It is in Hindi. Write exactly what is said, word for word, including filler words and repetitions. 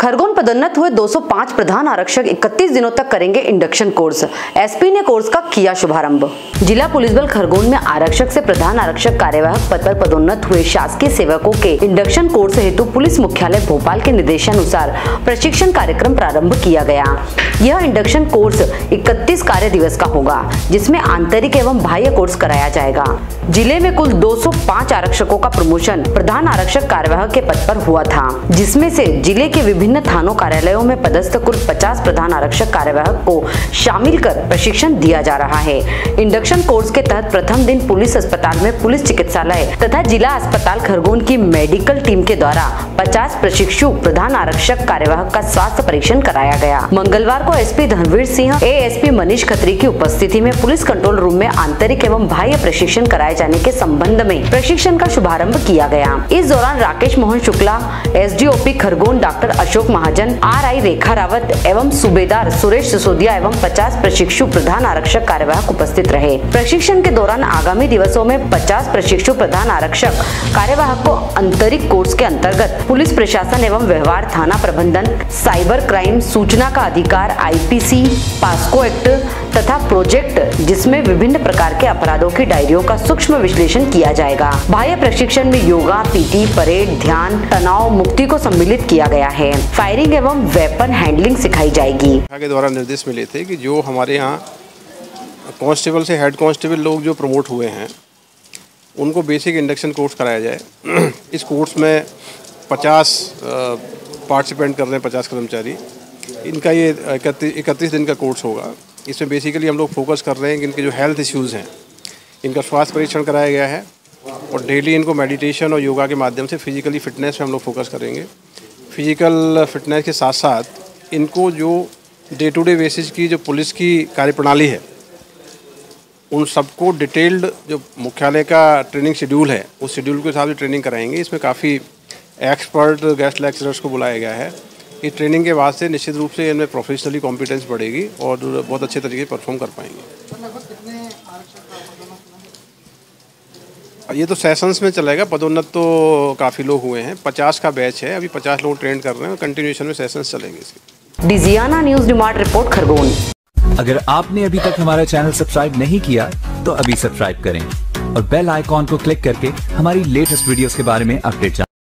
खरगोन पदोन्नत हुए दो सौ पाँच प्रधान आरक्षक इकतीस दिनों तक करेंगे इंडक्शन कोर्स। एसपी ने कोर्स का किया शुभारंभ। जिला पुलिस बल खरगोन में आरक्षक से प्रधान आरक्षक कार्यवाहक पद पर पदोन्नत हुए शासकीय सेवकों के इंडक्शन कोर्स हेतु पुलिस मुख्यालय भोपाल के निर्देशानुसार प्रशिक्षण कार्यक्रम प्रारंभ किया गया। यह इंडक्शन कोर्स इकतीस कार्य दिवस का होगा, जिसमें आंतरिक एवं बाह्य कोर्स कराया जाएगा। जिले में कुल दो सौ पाँच आरक्षकों का प्रमोशन प्रधान आरक्षक कार्यवाहक के पद पर हुआ था, जिसमें से जिले के विभिन्न थानों कार्यालयों में पदस्थ कुल पचास प्रधान आरक्षक कार्यवाहक को शामिल कर प्रशिक्षण दिया जा रहा है। इंडक्शन कोर्स के तहत प्रथम दिन पुलिस अस्पताल में पुलिस चिकित्सालय तथा जिला अस्पताल खरगोन की मेडिकल टीम के द्वारा पचास प्रशिक्षु प्रधान आरक्षक कार्यवाहक का स्वास्थ्य परीक्षण कराया गया। मंगलवार को एसपी धनवीर सिंह, एएसपी मनीष खत्री की उपस्थिति में पुलिस कंट्रोल रूम में आंतरिक एवं बाह्य प्रशिक्षण कराए जाने के संबंध में प्रशिक्षण का शुभारंभ किया गया। इस दौरान Rakesh Mohan Shukla, SDOP Khargone doctor Ashok Mahajan, RI Rekha Rawat एवं सूबेदार सुरेश सिसोदिया एवं पचास प्रशिक्षु प्रधान आरक्षक कार्यवाहक उपस्थित रहे। प्रशिक्षण के दौरान आगामी दिवसों में पचास प्रशिक्षु प्रधान आरक्षक कार्यवाहक को आंतरिक कोर्स के अंतर्गत पुलिस प्रशासन एवं व्यवहार, थाना प्रबंधन, साइबर क्राइम, सूचना का अधिकार, आईपीसी, पास्को एक्ट तथा प्रोजेक्ट, जिसमें विभिन्न प्रकार के अपराधों की डायरियों का सूक्ष्म विश्लेषण किया जाएगा। बाह्य प्रशिक्षण में योगा, पीटी, परेड, ध्यान, तनाव मुक्ति को सम्मिलित किया गया है। फायरिंग एवं वेपन हैंडलिंग सिखाई जाएगी। के द्वारा निर्देश मिले थे कि जो हमारे यहाँ कांस्टेबल से हेड कांस्टेबल लोग जो प्रमोट हुए हैं उनको बेसिक इंडक्शन कोर्स कराया जाए। इस कोर्स में पचास पार्टिसिपेंट कर रहे हैं, पचास कर्मचारी। इनका ये इकतीस दिन का कोर्स होगा। इसमें बेसिकली हम लोग फोकस कर रहे हैं कि इनके जो हेल्थ इश्यूज़ हैं इनका स्वास्थ्य परीक्षण कराया गया है और डेली इनको मेडिटेशन और योगा के माध्यम से फिजिकली फिटनेस पे हम लोग फोकस करेंगे। फिजिकल फिटनेस के साथ साथ इनको जो डे टू डे बेसिस की जो पुलिस की कार्यप्रणाली है उन सबको डिटेल्ड जो मुख्यालय का ट्रेनिंग शेड्यूल है उस शेड्यूल के हिसाब से ट्रेनिंग कराएंगे। इसमें काफ़ी एक्सपर्ट गेस्ट लेक्चरर्स को बुलाया गया है। ये ट्रेनिंग के बाद से निश्चित रूप से इनमें प्रोफेशनली कॉम्पिटेंस बढ़ेगी और बहुत अच्छे तरीके से परफॉर्म कर पाएंगे। ये तो सेशंस में चलेगा। पदोन्नत तो काफ़ी लोग हुए हैं, पचास का बैच है, अभी पचास लोग ट्रेन कर रहे हैं। कंटिन्यूएशन में सेशंस चलेंगे इसके। डिजियाना न्यूज़ डिमांड रिपोर्ट खरगोन। अगर आपने अभी तक हमारा चैनल सब्सक्राइब नहीं किया तो अभी सब्सक्राइब करें और बेल आइकॉन को क्लिक करके हमारी लेटेस्ट वीडियोस के बारे में अपडेट जानें।